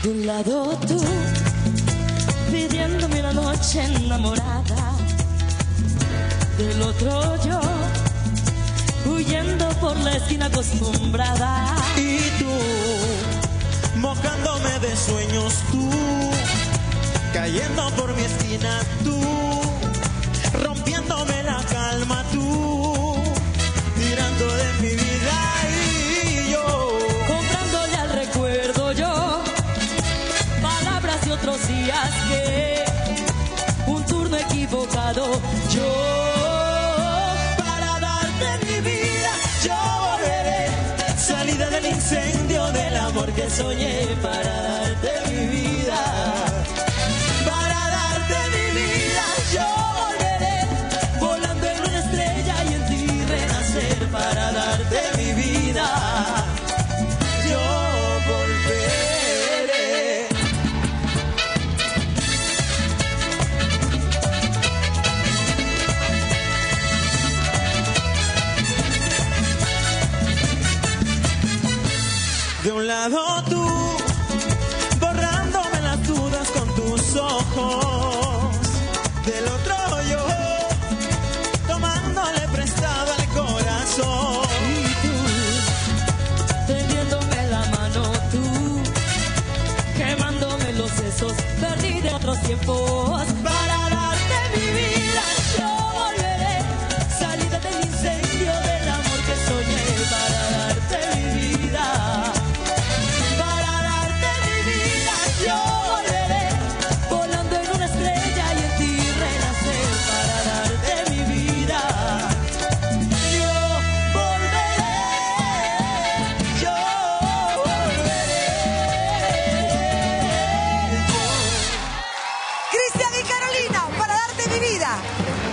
De un lado tú, pidiéndome una noche enamorada. Del otro yo, huyendo por la esquina acostumbrada. Y tú, mojándome de sueños tú, cayendo por mi esquina tú, rompiéndome la calma tú, tirando de mi vida y yo, comprándole al recuerdo yo, palabras y otros días que un turno equivocado yo. Salida del incendio del amor que soñé para darte mi vida. Para darte mi vida yo volveré, volando en una estrella y en ti renacer. Para darte mi vida yo volveré. De un lado tú, borrándome las dudas con tus ojos. Del otro yo, tomándole prestado al corazón. Y tú, tendiéndome la mano tú, quemándome los sesos, perdí de otros tiempos.